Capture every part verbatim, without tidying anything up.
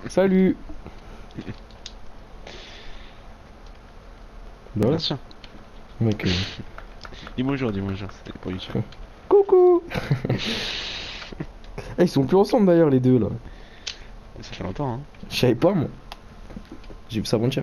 Salut. Bah ouais, Bien sûr. mec. euh, Dis bonjour, dis bonjour, c'est pour YouTube. Coucou. Eh, ils sont plus ensemble d'ailleurs les deux là. Ça fait longtemps, hein. Je savais pas moi. J'ai vu ça avant-hier.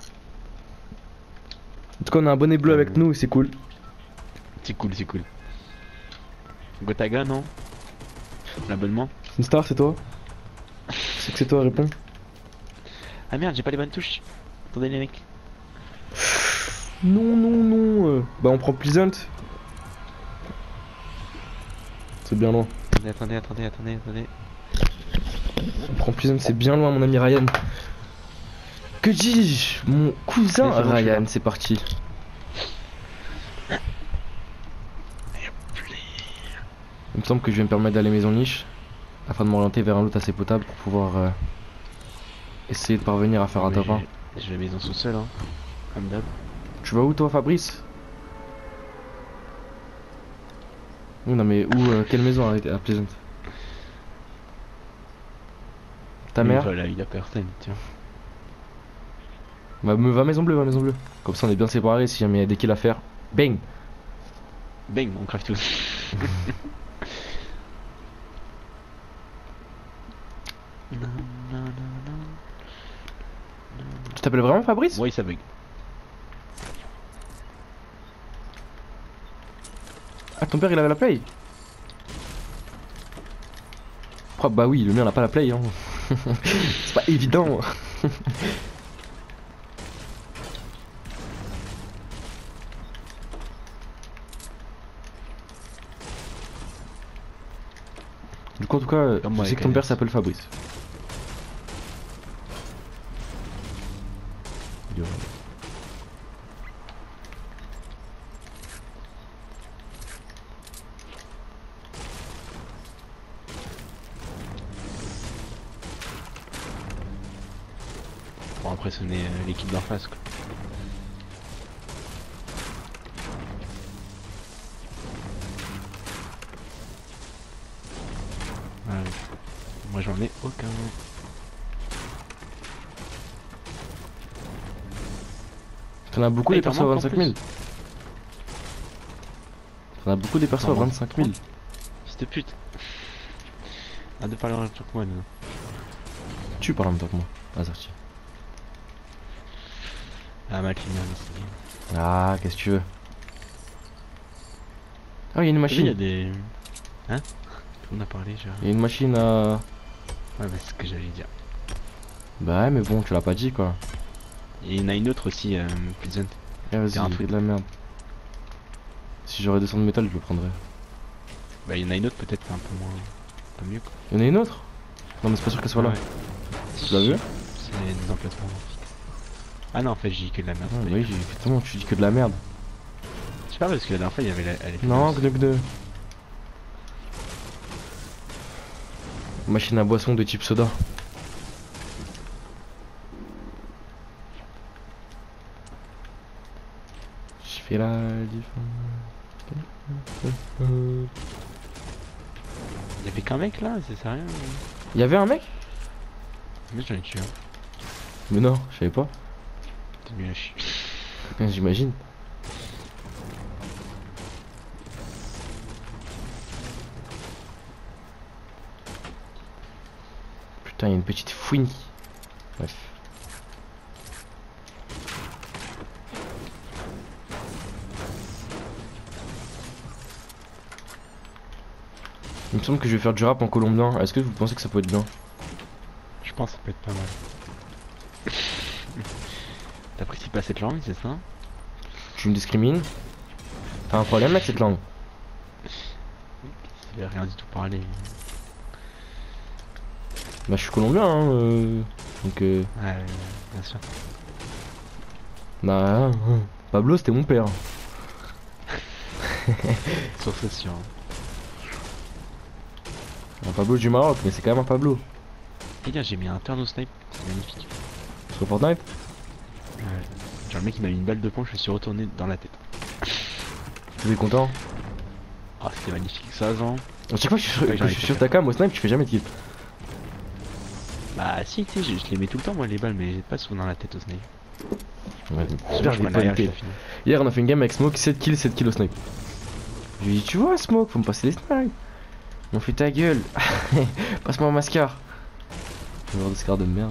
En tout cas, on a un bonnet bleu avec Euh, nous et c'est cool. C'est cool, c'est cool. Gotaga, non? L'abonnement? Une star, c'est toi? C'est que c'est toi, réponds. Ah merde, j'ai pas les bonnes touches. Attendez les mecs. Non, non, non. euh. Bah, on prend Pleasant. C'est bien loin. Attendez, attendez, attendez, attendez, attendez. On prend Pleasant, c'est bien loin, mon ami Ryan. Que dis-je? Mon cousin Allez, c'est bon, je suis Ryan, là. c'est parti. Il me semble que je vais me permettre d'aller maison niche afin de m'orienter vers un loot assez potable pour pouvoir euh, essayer de parvenir à faire un Mais top un. Je je vais maison sous-sol, hein. Comme d'hab. Tu vas où toi, Fabrice? Oui, non mais où, euh, quelle maison à, à Pleasant? Ta mère? Voilà, il a personne, tiens. Bah, me va maison bleue, va maison bleue. Comme ça on est bien séparés si jamais il y a des kills à faire. Bang! Bang, on crève tous. Non, non, non, non. Tu t'appelles vraiment Fabrice? Ouais, ça bug. Ah, ton père il avait la play? Oh, bah oui, le mien n'a pas la play hein. C'est pas évident. Du coup en tout cas, euh, Comme je moi sais avec que ton père Alex. s'appelle Fabrice. Pour impressionner euh, l'équipe d'en face, quoi. Ouais. Moi j'en ai aucun. T'en as beaucoup Ah, des il t'en persos à manque en vingt-cinq plus. mille. T'en as beaucoup des persos à T'en manque. vingt-cinq mille. Fils de pute. Ah, de parler en même temps que moi, non. Tu parles en même temps que moi. Ah, sorti. Ah, ma clignane aussi. Ah, qu'est-ce que tu veux? Ah, il y a une T'as vu, il y a machine. des. Hein? On a parlé, genre. Il y a une machine à. Ouais, bah c'est ce que j'allais dire. Bah ouais, mais bon, tu l'as pas dit quoi. Et il y en a une autre aussi, euh, Pleasant. Eh, vas-y, C'est un il fait truc. de la merde. Si j'aurais deux cents de métal, je le prendrais. Bah, il y en a une autre peut-être un peu moins. Un peu mieux, quoi. Il y en a une autre? Non, mais c'est pas sûr qu'elle soit là. Ouais. Tu l'as vu? C'est des emplacements fixes. Ah non, en fait, j'ai dit que de la merde. Ah, c'est bah pas oui, grave. effectivement, tu dis que de la merde. Je sais pas, parce que la dernière fois, il y avait la. Elle était Non, grosse. que de. Machine à boisson de type soda. Je fais la différence. Il y avait qu'un mec là, c'est sérieux? Il y avait un mec? Mais j'en ai tué un. Mais non, je savais pas. T'es mieux à chier. J'imagine. Putain, il y a une petite fouine. Bref. Il me semble que je vais faire du rap en colombien. Est-ce que vous pensez que ça peut être bien? Je pense que ça peut être pas mal. T'apprécies pas cette langue, c'est ça? Tu me discrimines? T'as un problème avec cette langue? Il a rien du tout parlé. Bah je suis colombien hein, euh... donc euh... Ouais, ouais, bien sûr. Bah hein, hein. Pablo c'était mon père. Sauf sûr. Un Pablo du Maroc, mais c'est quand même un Pablo. Et là, j'ai mis un turn au snipe, c'est magnifique. Sur Fortnite? Ouais. Genre le mec il m'a mis une balle de poing, je me suis retourné dans la tête. Tu es content? Ah, c'était magnifique, ça, Jean. À chaque fois que je suis sur, Ouais, que j'en je ai suis fait sur faire. ta cam au snipe, tu fais jamais de kill. Bah si, tu sais, je, je les mets tout le temps moi les balles, mais j'ai pas souvent dans la tête au snipe. Ouais, Souvent, super je des prends derrière, bonnes je têtes. te finis. Hier on a fait une game avec Smoke, sept kills, sept kills au snipe. Je lui ai dit tu vois Smoke, faut me passer les snipes. Ils m'ont fait ta gueule. Passe-moi un mascar. Joueur de scar de merde.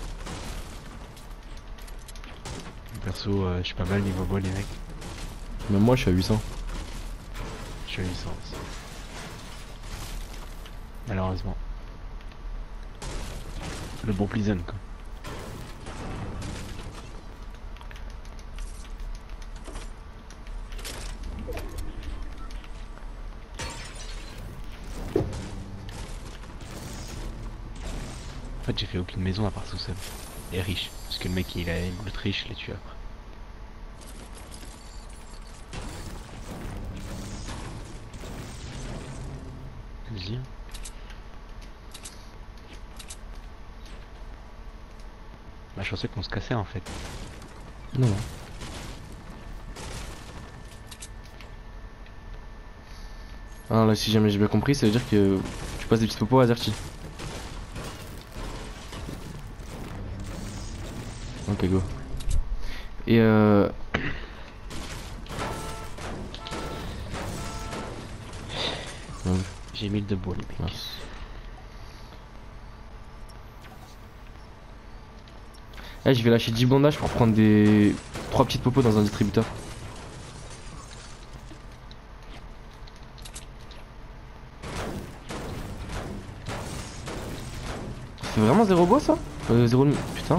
Perso, euh, je suis pas mal niveau ball les mecs. Même moi je suis à huit cents. Je suis à huit cents aussi. Malheureusement. Le bon prison quoi. En fait j'ai fait aucune maison à part sous-sol. Et riche. Parce que le mec il a une loot riche, je l'ai tué après. Vas-y. Bah je pensais qu'on se cassait en fait. Non, non. Ah là si jamais j'ai bien compris, ça veut dire que tu passes des petits popos à Zerti. Ok go. Et euh... Ouais, J'ai mille de bois les mecs. mince. Eh, je vais lâcher dix bandages pour prendre des trois petites popos dans un distributeur. C'est vraiment zéro bois ça euh, Zéro de... Putain.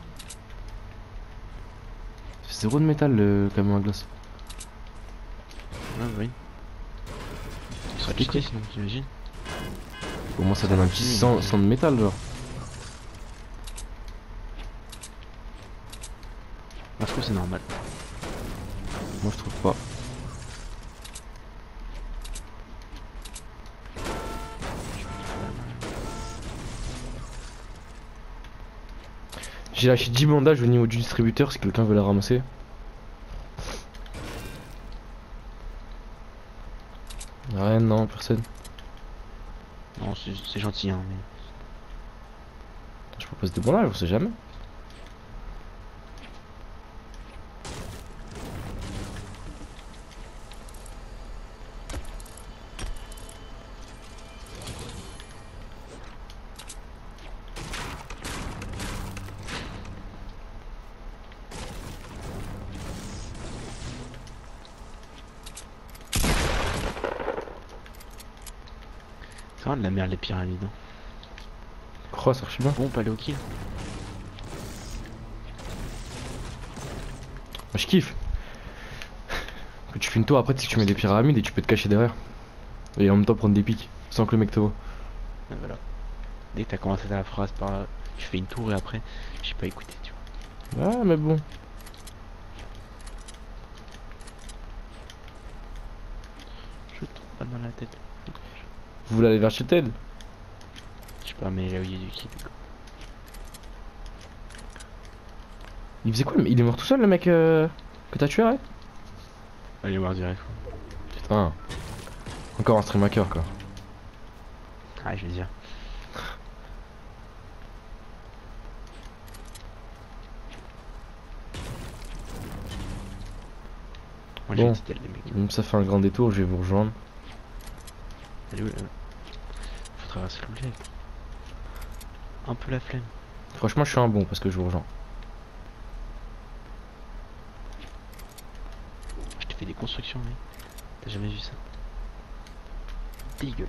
C'est zéro de métal le camion à glace. Ah oui. Il sera cheaté sinon, t'imagines? Au moins ça donne un petit sang, sang de métal genre. Moi je trouve que c'est normal. Moi je trouve pas. J'ai lâché dix bandages au niveau du distributeur si quelqu'un veut la ramasser. Ouais non personne. Non c'est c'est gentil hein mais... Je propose des bandages, on sait jamais. C'est vraiment de la merde les pyramides. Hein. Oh ça marche bien. Bon on peut aller au kill. Moi je kiffe. Que tu fais une tour après tu sais que tu mets des pyramides et tu peux te cacher derrière. Et en même temps prendre des pics sans que le mec te voit. Et voilà. Dès que t'as commencé ta phrase par là, tu fais une tour et après, j'ai pas écouté tu vois. Ah mais bon. Je te trouve pas dans la tête. Vous voulez aller vers Shetel? Je sais pas mais là où il y a du kill quoi. Il faisait quoi? Il est mort tout seul le mec euh, que t'as tué ouais? Allez voir direct. Putain. Encore un stream hacker quoi. Ah je vais dire. Moi Bon. j'ai dit les mecs. Même ça fait un grand détour, je vais vous rejoindre. Elle est où là? Faut traverser le lac. Un peu la flemme. Franchement je suis un bon parce que je vous rejoins. Je te fais des constructions mec. T'as jamais vu ça? Dégueulasse.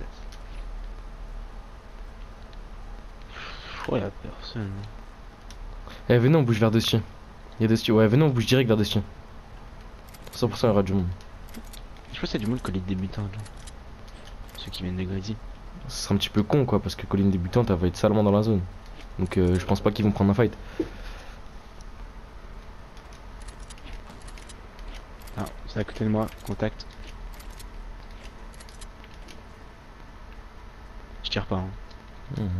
Oh y'a personne. Eh venez on bouge vers Dusty. Il y a Dusty, ouais venez on bouge direct vers Dusty. cent pour cent il y aura du monde. Je pense qu'il y a du monde que les débutants là. Ceux qui viennent de Greasy. Ce serait un petit peu con quoi parce que colline débutante elle va être salement dans la zone. Donc euh, je pense pas qu'ils vont prendre un fight. Ah, c'est à côté de moi, contact. Je tire pas hein. Mhm.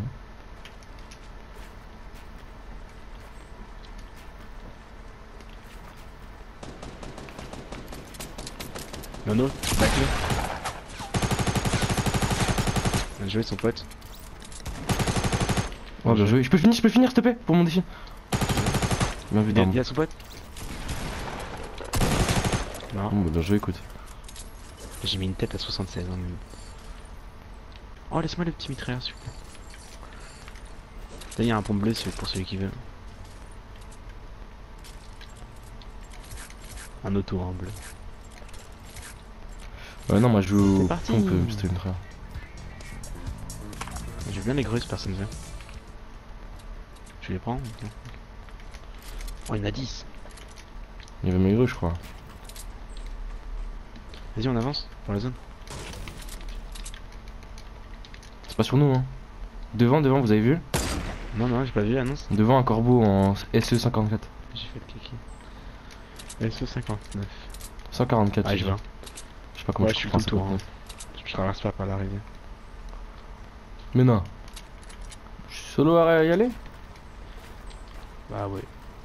Nono, back le. Bien joué son pote. Oh bien joué. Je peux finir, je peux finir s'il te plaît pour mon défi. Bien vu Il y a, Darm. il y a son pote. Non, Bon bah bien joué écoute. j'ai mis une tête à soixante-seize hein, même. Oh laisse-moi le petit mitrailleur s'il vous plaît. Là il y a un pont bleu c'est pour celui qui veut. Un auto en bleu. Ouais non moi je joue C'est au parti. pompe, c'était une frère. J'ai bien les grusses, personne vient. Tu les prends? Oh il y en a dix. Il y avait mes grues je crois. Vas-y on avance dans la zone. C'est pas sur nous hein. Devant, devant vous avez vu? Non non j'ai pas vu l'annonce. Devant un corbeau en S E cinquante-quatre. J'ai fait le kiki. S E cinquante-neuf. cent quarante-quatre. Ah je vois. Je sais pas comment Ouais je je suis comprends tout le tour. Hein. cinquante-neuf. Je traverse pas par l'arrivée. Mais non. Je suis solo à y aller? Bah ouais.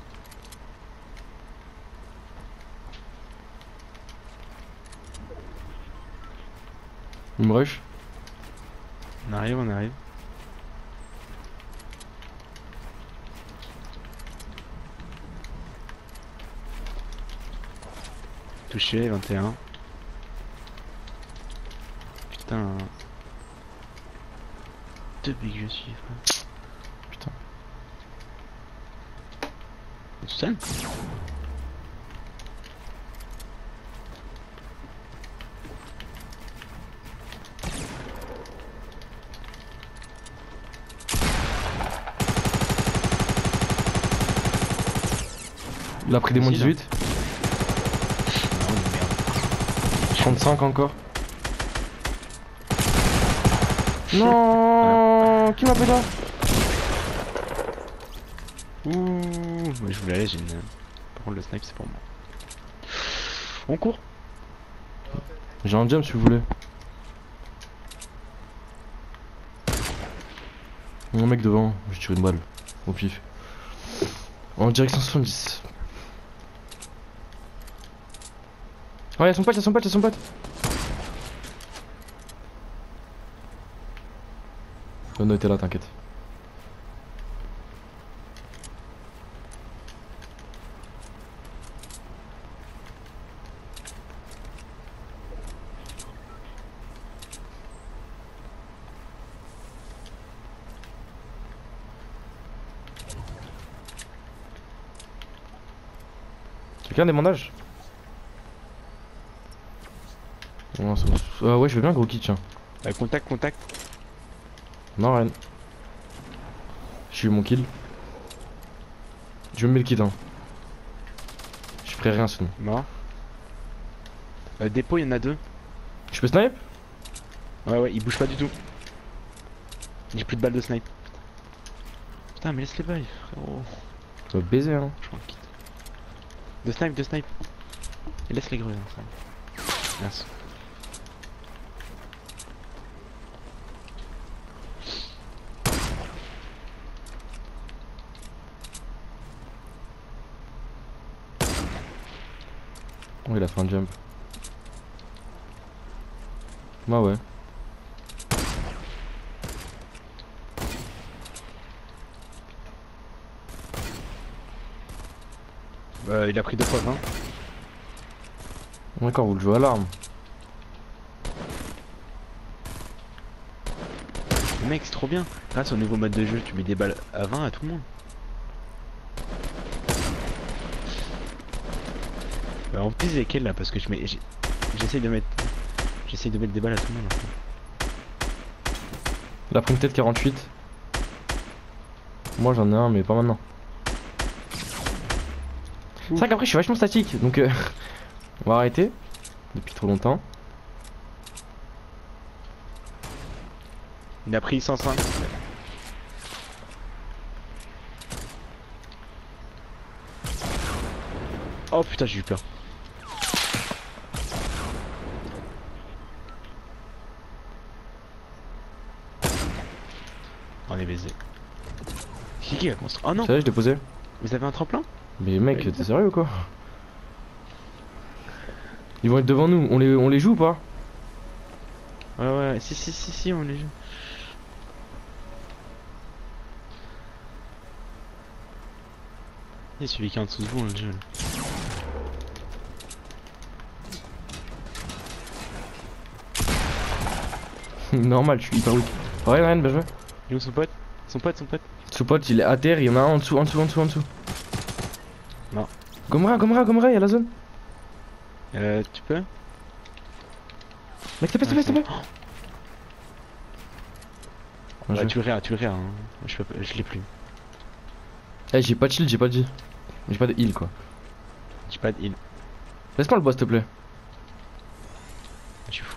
Il me rush. On arrive, on arrive. Touché, vingt et un. Putain. Deux big je suis, frère. Putain. T'es tout seul? Il a pris des moins Facile, dix-huit. Non, merde. trente-cinq encore. Non. Qui m'a fait là? Ouh, moi je voulais aller, j'ai une. Par contre, le snipe c'est pour moi. On court. J'ai un jump si vous voulez. Mon mec devant, je tire une balle. Au pif. En direction soixante-dix. Oh y'a son pote, y'a son pote, y'a son pote. Oh non, t'es là, t'inquiète. Quelqu'un a des bandages? Non, c'est bon. Ah ouais, je veux bien gros kit, tiens. Euh, contact, contact. Non, rien. J'ai eu mon kill. Je me mets le kit, hein. Je suis prêt à rien sinon. Mort. Euh, dépôt, il y en a deux. Je peux snipe? Ouais, ouais, il bouge pas du tout. J'ai plus de balles de snipe. Putain, mais laisse les balles, frérot. Ça va baiser, hein. Je prends le kit. De snipe, de snipe. Et laisse les grues, hein, ça. Merci. Oh, il a fait un jump. Bah ouais. Euh, il a pris deux fois vingt. D'accord, vous le jouez à l'arme. Mec, c'est trop bien. Grâce au nouveau mode de jeu, tu mets des balles à vingt à tout le monde. Bah, en plus, lesquelles là? Parce que je mets. j'ai- J'essaye de mettre. J'essaye de mettre des balles à tout le monde. En fait. Il a pris une tête quarante-huit. Moi j'en ai un, mais pas maintenant. C'est vrai qu'après je suis vachement statique, donc euh, on va arrêter. Depuis trop longtemps. Il a pris cent cinq. Oh putain, j'ai eu peur. On est baisé. Qui qui a construit? Oh non! Ça y est, je l'ai posé. Vous avez un tremplin? Mais mec, t'es sérieux ou quoi? Ils vont être devant nous, on les, on les joue ou pas? Ouais, ouais, si, si, si, si, on les joue. Et celui qui est en dessous de vous, le jeu. Normal, je suis hyper weak. Ouais, Ryan, bien joué. Il est où son pote? Son pote, son pote. Ce pote, il est à terre, il y en a un en dessous, en dessous, en dessous, en dessous. Non. Gomra, Gomra, Gomra, il y a la zone. Euh, tu peux? Mec, s'il te plaît, s'il te plaît, s'il te plaît. Bien Ouais, joué. tu le réas, tu le réas. Hein. Je, peux, je l'ai plus. Eh, j'ai pas de shield, j'ai pas dit. J'ai pas de heal quoi. J'ai pas de heal. Laisse-moi le boss, s'il te plaît. Je suis fou.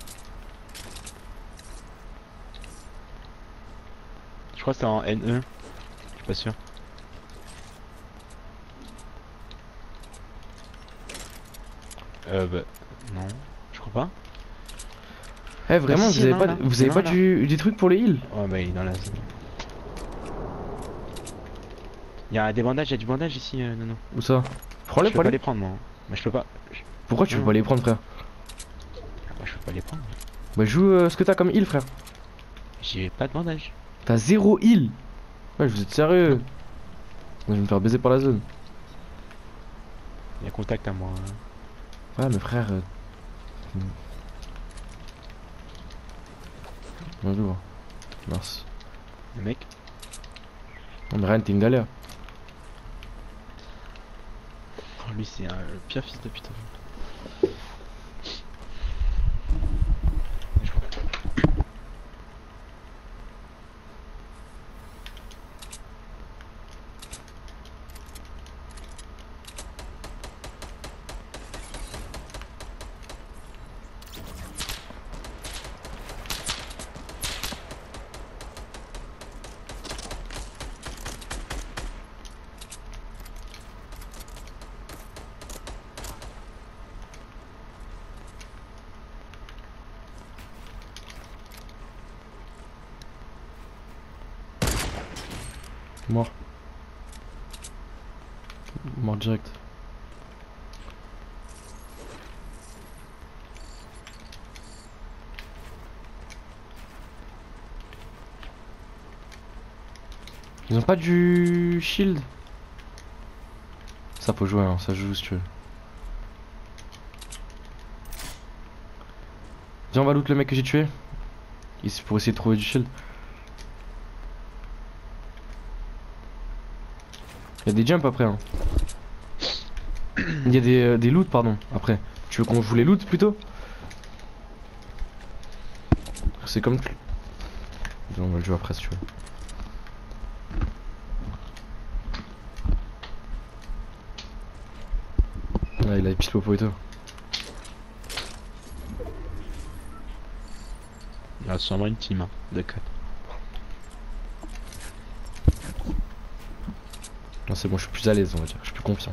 Je crois que c'est en N E. Je suis pas sûr. Euh, bah. Non. Je crois pas. Eh, vraiment, Ah, vous si, avez non, pas, là. vous avez Non, pas là. du, des trucs pour les heals? Ouais, bah il est dans la zone. Il y a des bandages, il y a du bandage ici, euh, non, non. Où ça? Prends-les, Je peux pas prends-les. les prendre, moi. Mais je peux pas. Je- Pourquoi tu Non. peux pas les prendre, frère? Moi, je peux pas les prendre. Bah, joue euh, ce que t'as comme heal, frère. J'ai pas de bandage. T'as zéro heal. Ouais, vous êtes sérieux? Je vais me faire baiser par la zone. Il y a contact à moi. Ouais, mais frère. Euh... Bonjour. Merci. Le mec. Non, mais Ryan, t'es une galère. Oh, lui, c'est un- le pire fils de putain. Je vois. Mort. Mort direct. Ils ont pas du shield? Ça faut jouer, hein, ça joue si tu veux. Viens, on va loot le mec que j'ai tué. Ici pour essayer de trouver du shield. Il y a des jumps après, hein. Il y a des, euh, des loots, pardon, après. Tu veux qu'on joue les loot plutôt? C'est comme... On va le jouer après si tu veux. Ah, il a pile au poteau. Il y a sûrement une team hein, de quatre. Non, c'est bon, je suis plus à l'aise, on va dire. Je suis plus confiant.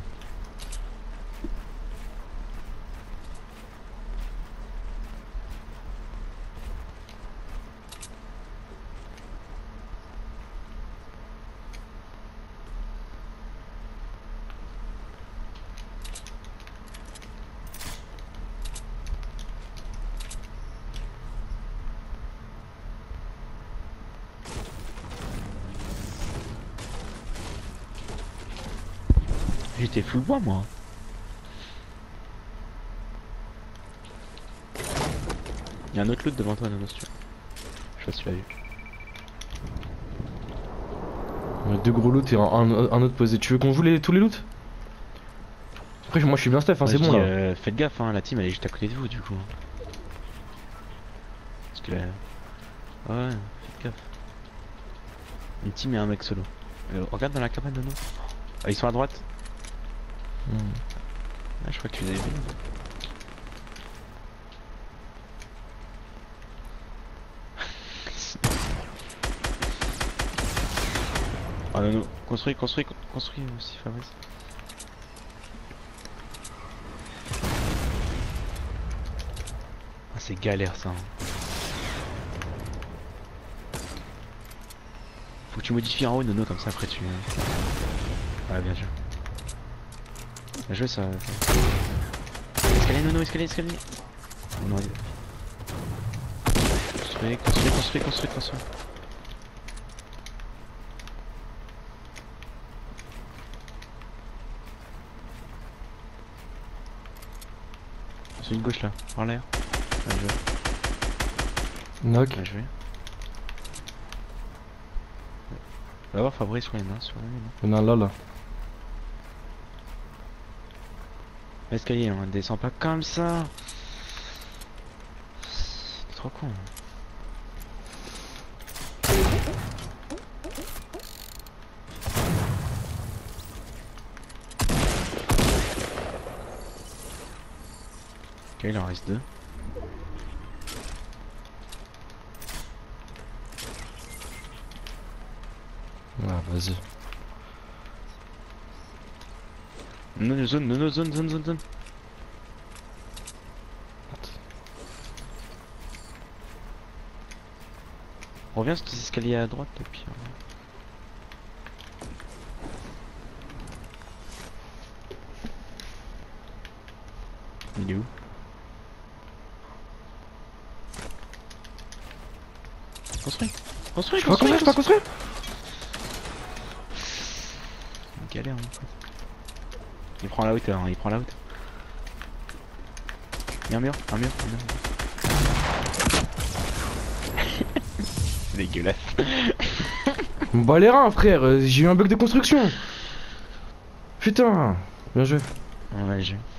J'étais full bois moi. Il y a un autre loot devant toi, Nono, si tu veux. Je sais pas si tu l'as vu. On a deux gros loots et un, un- un autre posé. Tu veux qu'on joue les, tous les loots? Après, moi je suis bien stuff, hein, Ouais, c'est je bon dis, là. euh, faites gaffe, hein, la team elle est juste à côté de vous du coup. Parce que là. Ouais, faites gaffe. Une team et un mec solo. Euh, regarde dans la cabane, Nono. Ah, ils sont à droite. Hmm. Ah, je crois que tu les avais vus. Ah non, non, construis, construis, con- construis aussi, Fabrice. Ah, c'est galère ça. Hein. Faut que tu modifies en haut, Nono, comme ça après tu. Ouais, bien joué. Bien joué ça. Escalier, Nono, escalier, escalier. Oh, non, il- Construis, construis, construis, construis, construis. Celui de gauche là, par l'air. Bien joué. Knock. Bien joué. Va voir Fabrice, ouais, non, sur lui, non. Il y en a un là, là. L'escalier, on descend pas comme ça. C'est trop con. Ok, il en reste deux. Ah, vas-y. Non, zone, non, zone, zone, zone, zone. Reviens sur tes escaliers à droite et puis. Il est où? Construis! Construis! Je peux pas construire, je peux pas construire! Galère, mon pote. Il prend la hauteur, hein, il prend la hauteur. Il y a un mur, un mur, un mur. C'est dégueulasse. Bah les reins, frère, j'ai eu un bug de construction. Putain, bien joué. Ouais, j'ai.